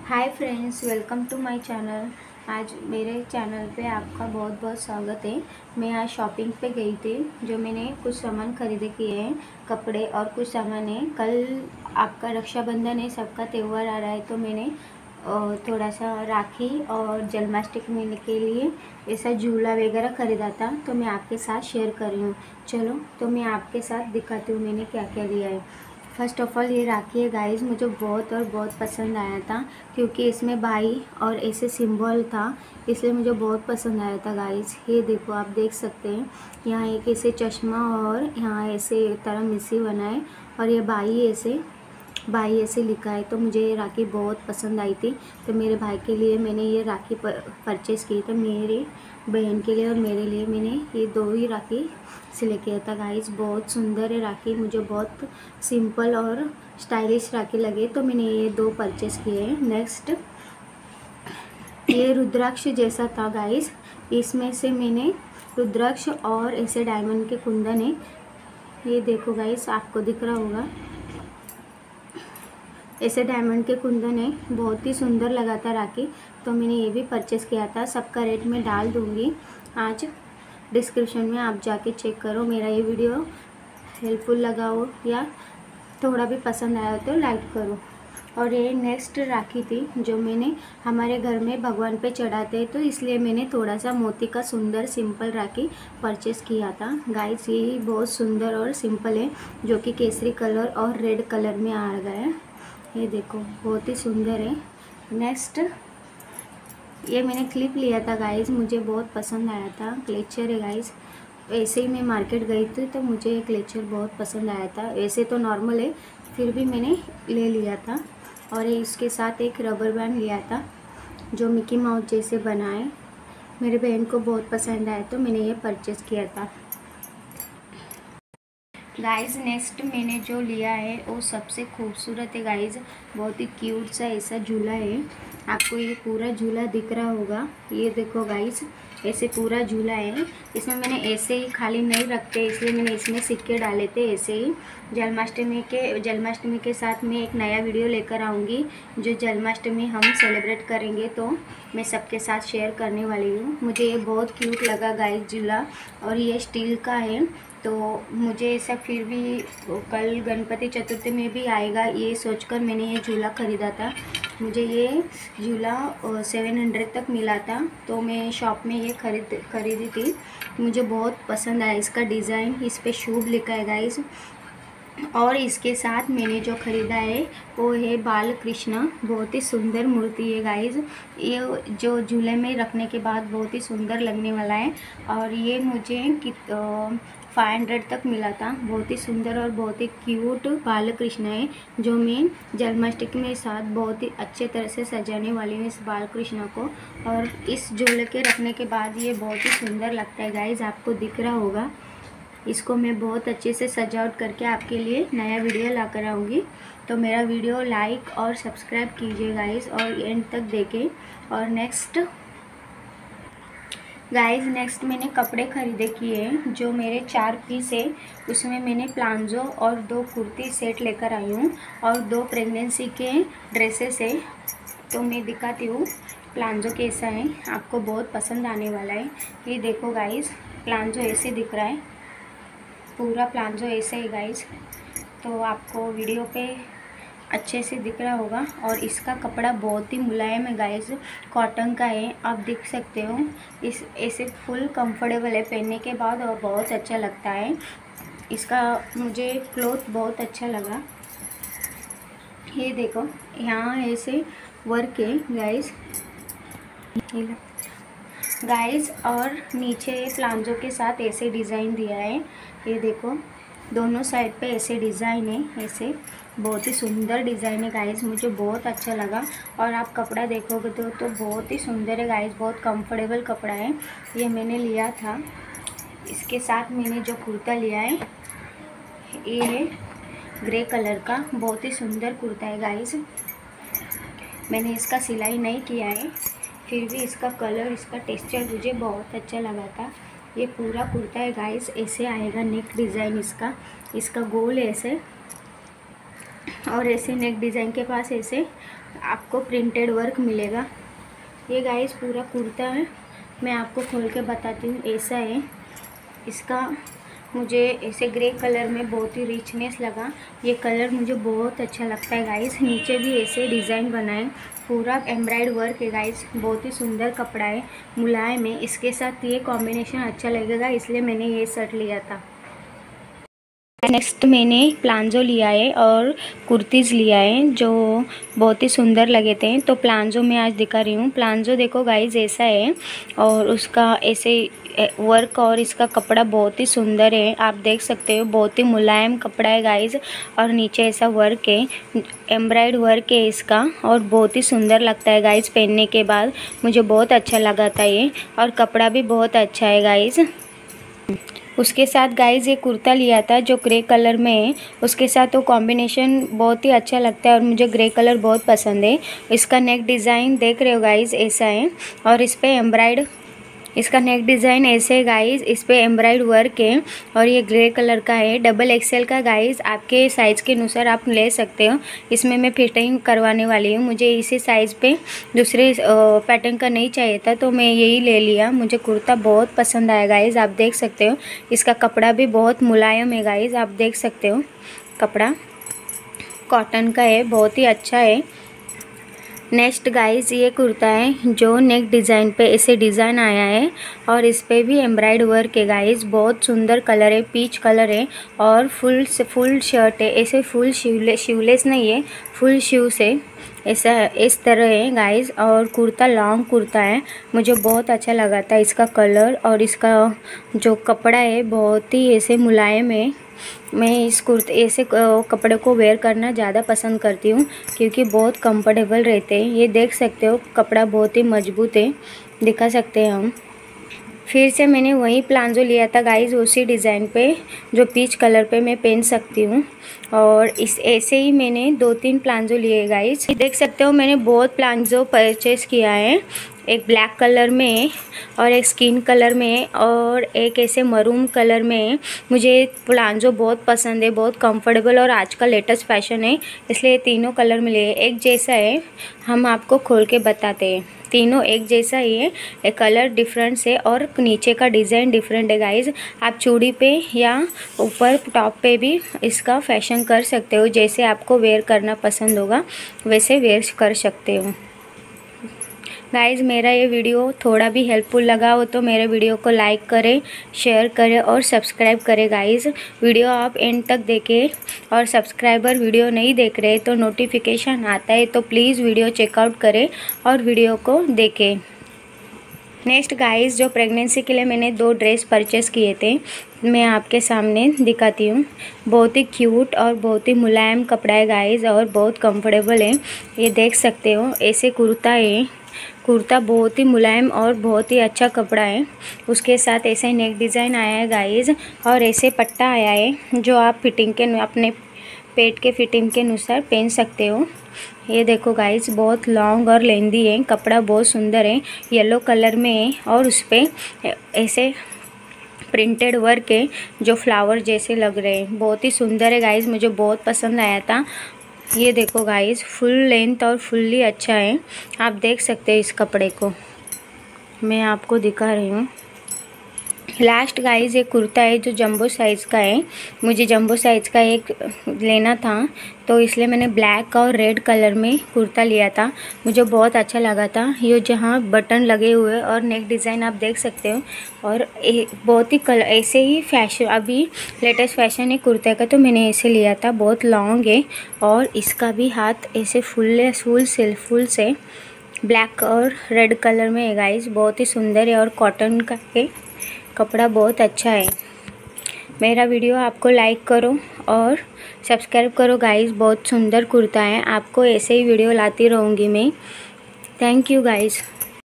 Hi friends, welcome to my channel. आज मेरे channel पे आपका बहुत बहुत स्वागत है। मैं आज शॉपिंग पे गई थी, जो मैंने कुछ सामान खरीदे किए हैं, कपड़े और कुछ सामान है। कल आपका रक्षाबंधन है, सबका त्यौहार आ रहा है, तो मैंने थोड़ा सा राखी और जन्माष्टमी के लिए ऐसा झूला वगैरह ख़रीदा था, तो मैं आपके साथ शेयर कर रही हूँ। चलो तो मैं आपके साथ दिखाती हूँ मैंने क्या क्या लिया है। फ़र्स्ट ऑफ़ ऑल ये राखी है गाइस, मुझे बहुत और बहुत पसंद आया था, क्योंकि इसमें भाई और ऐसे सिंबल था, इसलिए मुझे बहुत पसंद आया था गाइस। ये देखो, आप देख सकते हैं, यहाँ एक ऐसे चश्मा और यहाँ ऐसे तरह मिस्सी बना है, और ये भाई ऐसे लिखा है। तो मुझे ये राखी बहुत पसंद आई थी, तो मेरे भाई के लिए मैंने ये राखी परचेज़ की थी। मेरी बहन के लिए और मेरे लिए मैंने ये दो ही राखी सिलेक्ट किया था गाइस। बहुत सुंदर है राखी, मुझे बहुत सिंपल और स्टाइलिश राखी लगे, तो मैंने ये दो परचेज़ किए हैं। नेक्स्ट, ये रुद्राक्ष जैसा था गाइस, इसमें से मैंने रुद्राक्ष और ऐसे डायमंड के कुंदन है, ये देखो गाइस, आपको दिख रहा होगा, ऐसे डायमंड के कुंदन है, बहुत ही सुंदर लगा था राखी, तो मैंने ये भी परचेज़ किया था। सबका रेट मैं डाल दूँगी आज डिस्क्रिप्शन में, आप जाके चेक करो। मेरा ये वीडियो हेल्पफुल लगा हो या थोड़ा भी पसंद आया हो तो लाइक करो। और ये नेक्स्ट राखी थी जो मैंने हमारे घर में भगवान पे चढ़ाते हैं, तो इसलिए मैंने थोड़ा सा मोती का सुंदर सिंपल राखी परचेज़ किया था गाइस। ये बहुत सुंदर और सिंपल है, जो कि केसरी कलर और रेड कलर में आ गया है। ये देखो, बहुत ही सुंदर है। नेक्स्ट, ये मैंने क्लिप लिया था गाइस, मुझे बहुत पसंद आया था। क्लेचर है गाइस, ऐसे ही मैं मार्केट गई थी तो मुझे ये क्लेचर बहुत पसंद आया था। ऐसे तो नॉर्मल है, फिर भी मैंने ले लिया था। और ये इसके साथ एक रबर बैंड लिया था, जो मिकी माउस जैसे बना है। मेरे बहन को बहुत पसंद आया, तो मैंने ये परचेज़ किया था गाइस। नेक्स्ट मैंने जो लिया है वो सबसे खूबसूरत है गाइस, बहुत ही क्यूट सा ऐसा झूला है। आपको ये पूरा झूला दिख रहा होगा, ये देखो गाइस, ऐसे पूरा झूला है। इसमें मैंने ऐसे ही खाली नहीं रखते, इसलिए मैंने इसमें सिक्के डाले थे ऐसे ही। जन्माष्टमी के साथ मैं एक नया वीडियो लेकर आऊँगी, जो जन्माष्टमी हम सेलिब्रेट करेंगे, तो मैं सबके साथ शेयर करने वाली हूँ। मुझे ये बहुत क्यूट लगा गाइस झूला, और ये स्टील का है, तो मुझे ऐसा फिर भी कल गणपति चतुर्थी में भी आएगा, ये सोचकर मैंने ये झूला ख़रीदा था। मुझे ये झूला 700 तक मिला था, तो मैं शॉप में ये खरीदी थी। मुझे बहुत पसंद आया इसका डिज़ाइन, इस पे शुभ लिखा है गाइस। और इसके साथ मैंने जो ख़रीदा है वो है बाल कृष्ण, बहुत ही सुंदर मूर्ति है गाइस। ये जो झूले में रखने के बाद बहुत ही सुंदर लगने वाला है, और ये मुझे 500 तक मिला था। बहुत ही सुंदर और बहुत ही क्यूट बाल कृष्ण है, जो मैं जन्माष्टमी के साथ बहुत ही अच्छे तरह से सजाने वाली हूँ इस बाल कृष्ण को। और इस झूले के रखने के बाद ये बहुत ही सुंदर लगता है गाइस, आपको दिख रहा होगा। इसको मैं बहुत अच्छे से सजावट करके आपके लिए नया वीडियो ला कर आऊँगी, तो मेरा वीडियो लाइक और सब्सक्राइब कीजिए गाइस, और एंड तक देखें। और नेक्स्ट गाइस, नेक्स्ट मैंने कपड़े ख़रीदे किए हैं, जो मेरे 4 पीस है, उसमें मैंने प्लाजो और 2 कुर्ती सेट लेकर आई हूँ, और 2 प्रेगनेंसी के ड्रेसेस है। तो मैं दिखाती हूँ प्लाजो कैसा है, आपको बहुत पसंद आने वाला है। ये देखो गाइस, प्लाजो ऐसे दिख रहा है, पूरा प्लाजो ऐसे है गाइस, तो आपको वीडियो पे अच्छे से दिख रहा होगा। और इसका कपड़ा बहुत ही मुलायम है गाइस, कॉटन का है, आप देख सकते हो। इस ऐसे फुल कंफर्टेबल है पहनने के बाद, और बहुत अच्छा लगता है। इसका मुझे क्लॉथ बहुत अच्छा लगा। ये देखो, यहाँ ऐसे वर्क है गाइस, और नीचे प्लाजो के साथ ऐसे डिज़ाइन दिया है। ये देखो, दोनों साइड पे ऐसे डिज़ाइन है, ऐसे बहुत ही सुंदर डिज़ाइन है गाइस, मुझे बहुत अच्छा लगा। और आप कपड़ा देखोगे तो बहुत ही सुंदर है गाइस, बहुत कंफर्टेबल कपड़ा है। ये मैंने लिया था। इसके साथ मैंने जो कुर्ता लिया है, ये है ग्रे कलर का, बहुत ही सुंदर कुर्ता है गाइस। मैंने इसका सिलाई नहीं किया है, फिर भी इसका कलर, इसका टेक्सचर मुझे बहुत अच्छा लगा था। ये पूरा कुर्ता है गाइस, ऐसे आएगा नेक डिज़ाइन इसका गोल है ऐसे, और ऐसे नेक डिज़ाइन के पास ऐसे आपको प्रिंटेड वर्क मिलेगा। ये गाइस पूरा कुर्ता है, मैं आपको खोल के बताती हूँ। ऐसा है इसका, मुझे ऐसे ग्रे कलर में बहुत ही रिचनेस लगा। ये कलर मुझे बहुत अच्छा लगता है गाइस। नीचे भी ऐसे डिज़ाइन बनाए, पूरा एम्ब्रॉयड वर्क है गाइस। बहुत ही सुंदर कपड़ा है, मुलायम है। इसके साथ ये कॉम्बिनेशन अच्छा लगेगा, इसलिए मैंने ये शर्ट लिया था। नेक्स्ट मैंने प्लांजो लिया है और कुर्तीज़ लिया है जो बहुत ही सुंदर लगे थे, तो प्लांजो मैं आज दिखा रही हूँ। प्लांजो देखो गाइस ऐसा है और उसका ऐसे वर्क और इसका कपड़ा बहुत ही सुंदर है, आप देख सकते हो। बहुत ही मुलायम कपड़ा है गाइस और नीचे ऐसा वर्क है, एम्ब्रॉयड वर्क है इसका और बहुत ही सुंदर लगता है गाइस। पहनने के बाद मुझे बहुत अच्छा लगा था ये, और कपड़ा भी बहुत अच्छा है गाइस। उसके साथ गाइस ये कुर्ता लिया था जो ग्रे कलर में है, उसके साथ वो कॉम्बिनेशन बहुत ही अच्छा लगता है और मुझे ग्रे कलर बहुत पसंद है। इसका नेक डिज़ाइन देख रहे हो गाइस ऐसा है और इस पे एम्ब्रॉयड, इसका नेक डिज़ाइन ऐसे है गाइस, इस पे एम्ब्रॉयड वर्क है और ये ग्रे कलर का है। डबल एक्सेल का गाइस, आपके साइज़ के अनुसार आप ले सकते हो। इसमें मैं फिटिंग करवाने वाली हूँ, मुझे इसी साइज़ पे दूसरे पैटर्न का नहीं चाहिए था तो मैं यही ले लिया। मुझे कुर्ता बहुत पसंद आया गाइस, आप देख सकते हो। इसका कपड़ा भी बहुत मुलायम है गाइस, आप देख सकते हो। कपड़ा कॉटन का है, बहुत ही अच्छा है। नेक्स्ट गाइस ये कुर्ता है जो नेक डिज़ाइन पे ऐसे डिज़ाइन आया है और इस पे भी एम्ब्रॉयड वर्क है गाइस। बहुत सुंदर कलर है, पीच कलर है और फुल शर्ट है। ऐसे फुल शिवलेस नहीं है, फुल शू से ऐसा इस तरह है गाइस। और कुर्ता लॉन्ग कुर्ता है, मुझे बहुत अच्छा लगा था इसका कलर और इसका जो कपड़ा है बहुत ही ऐसे मुलायम है। मैं इस कुर्ते ऐसे कपड़े को वेयर करना ज़्यादा पसंद करती हूँ क्योंकि बहुत कंफर्टेबल रहते हैं। ये देख सकते हो कपड़ा बहुत ही मजबूत है, दिखा सकते हैं हम। फिर से मैंने वही प्लांजो लिया था गाइस, उसी डिज़ाइन पे जो पीच कलर पे मैं पहन सकती हूँ। और इस ऐसे ही मैंने 2-3 प्लांजो लिए गाइस। देख सकते हो मैंने बहुत प्लांजो परचेस किया है, एक ब्लैक कलर में और एक स्किन कलर में और एक ऐसे मरून कलर में। मुझे प्लांजो बहुत पसंद है, बहुत कंफर्टेबल और आज का लेटेस्ट फैशन है, इसलिए तीनों कलर में लिए। एक जैसा है, हम आपको खोल के बताते हैं। तीनों एक जैसा ही है, एक कलर डिफरेंस है और नीचे का डिज़ाइन डिफरेंट है गाइस। आप चूड़ी पे या ऊपर टॉप पे भी इसका फैशन कर सकते हो, जैसे आपको वेयर करना पसंद होगा वैसे वेयर कर सकते हो गाइज़। मेरा ये वीडियो थोड़ा भी हेल्पफुल लगा हो तो मेरे वीडियो को लाइक करें, शेयर करें और सब्सक्राइब करें गाइज़। वीडियो आप एंड तक देखें और सब्सक्राइबर वीडियो नहीं देख रहे तो नोटिफिकेशन आता है तो प्लीज़ वीडियो चेकआउट करें और वीडियो को देखें। नेक्स्ट गाइस जो प्रेगनेंसी के लिए मैंने 2 ड्रेस परचेस किए थे, मैं आपके सामने दिखाती हूँ। बहुत ही क्यूट और बहुत ही मुलायम कपड़ा है गाइस और बहुत कंफर्टेबल है। ये देख सकते हो ऐसे कुर्ता है, कुर्ता बहुत ही मुलायम और बहुत ही अच्छा कपड़ा है। उसके साथ ऐसे नेक डिज़ाइन आया है गाइस और ऐसे पट्टा आया है जो आप फिटिंग के अपने पेट के फिटिंग के अनुसार पहन सकते हो। ये देखो गाइस बहुत लॉन्ग और लेंदी है, कपड़ा बहुत सुंदर है, येलो कलर में है और उस पर ऐसे प्रिंटेड वर्क है जो फ्लावर जैसे लग रहे हैं। बहुत ही सुंदर है गाइस, मुझे बहुत पसंद आया था। ये देखो गाइस फुल लेंथ और फुल्ली अच्छा है, आप देख सकते हो। इस कपड़े को मैं आपको दिखा रही हूँ। लास्ट गाइस एक कुर्ता है जो जंबो साइज़ का है, मुझे जंबो साइज़ का एक लेना था तो इसलिए मैंने ब्लैक और रेड कलर में कुर्ता लिया था। मुझे बहुत अच्छा लगा था। ये जहाँ बटन लगे हुए और नेक डिज़ाइन आप देख सकते हो और बहुत ही कलर ऐसे ही फैशन अभी लेटेस्ट फैशन है कुर्ते का, तो मैंने ऐसे लिया था। बहुत लॉन्ग है और इसका भी हाथ ऐसे फुल से ब्लैक और रेड कलर में है गाइस। बहुत ही सुंदर है और कॉटन का है, कपड़ा बहुत अच्छा है। मेरा वीडियो आपको लाइक करो और सब्सक्राइब करो गाइस। बहुत सुंदर कुर्ता है, आपको ऐसे ही वीडियो लाती रहूँगी मैं। Thank you guys.